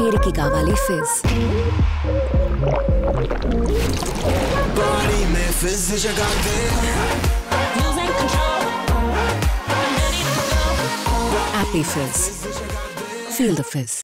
వీరికి కావాలి fizz. Appy Fizz. Feel the fizz.